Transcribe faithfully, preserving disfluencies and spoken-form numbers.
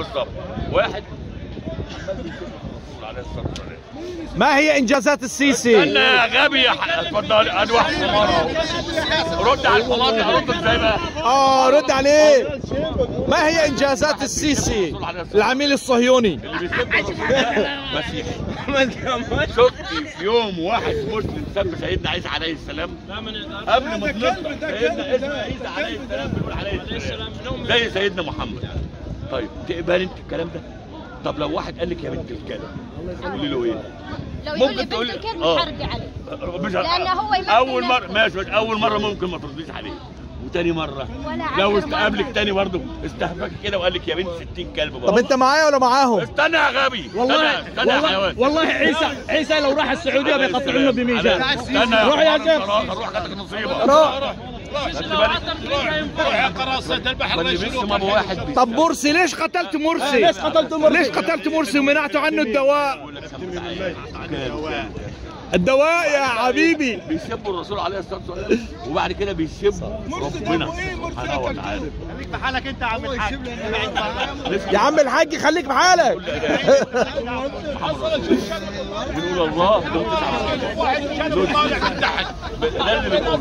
بالظبط. واحد ما هي انجازات السيسي؟ استنى يا غبي يا ح- اتفضل. ادي واحد حمار اهو. رد على الحمار ده. ارد ازاي بقى؟ اه رد عليه. ما هي انجازات السيسي العميل الصهيوني؟ اللي بيسب الرسول ده مسيحي. شفت في يوم واحد مسلم سب سيدنا عيسى عليه السلام؟ قبل ما تنطق سيدنا اسمه عيسى عليه السلام بيقول عليه السلام زي سيدنا محمد. طيب تقبل انت الكلام ده؟ طب لو واحد قال لك يا بنت الكلب تقولي له ايه؟ لو يقول لي بنت الكلب حرجع عليه. مش لأن هو يمثل اول مره نفسه. ماشي، اول مره ممكن ما ترديش عليه، وتاني مره ولا لو عشر استقابلك مرات. تاني برضه استهفك كده وقال لك يا بنت ستين كلب برضه. طب انت معايا ولا معاهم؟ استنى يا غبي. والله استنى استنى يا والله, حيوان. والله عيسى عيسى لو راح السعوديه بيقطعونه بميزان. استنى روح يا شيخ. روح خدك نصيبه. روح. روح يا قراصه تذبح الرجل. ابو واحد طب مرسي ليش قتلت مرسي؟ ليش قتلت مرسي؟ ليش قتلت مرسي ومنعتوا عنه الدواء؟ الدواء يا حبيبي. بيسبوا الرسول عليه الصلاه والسلام وبعد كده بيسبوا ربنا سبحانه وتعالى. خليك بحالك انت يا عم الحاج. يا عم الحاج خليك بحالك. بنقول الله. واحد شد طالع تحت.